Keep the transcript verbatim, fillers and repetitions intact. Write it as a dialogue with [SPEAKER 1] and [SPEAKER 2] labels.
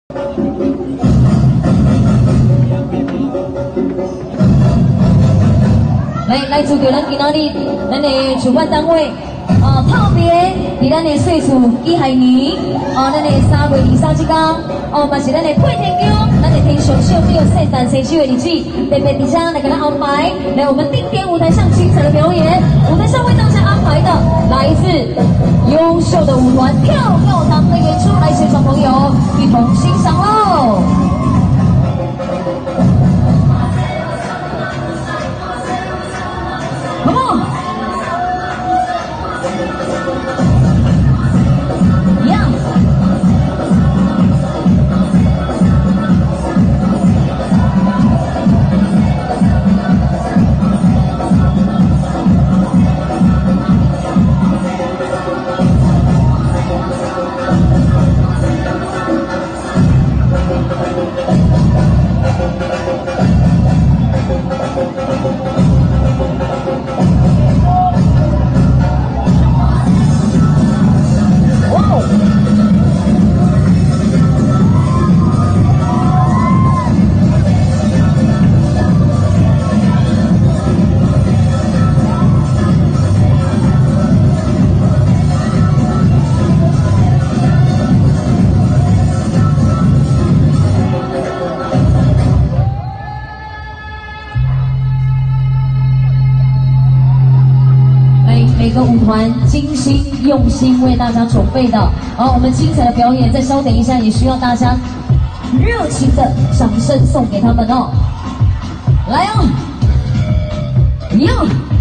[SPEAKER 1] 来来自着咱今仔日咱的主办单位，哦，特别伫咱的岁厝乙亥年，哦，咱的三月二三即天，哦，嘛是咱的配天宫，咱的天上小庙圣诞星期的日子，特别伫遮来给咱安排，来我们定点舞台上精彩的表演，舞台上为大家安排的来自优秀的舞团跳跳糖的演出，来现场朋友一同欣赏喽。 Come on! Yeah!每个舞团精心用心为大家准备的，好，我们精彩的表演，再稍等一下，也需要大家热情的掌声送给他们哦。来哦，哟。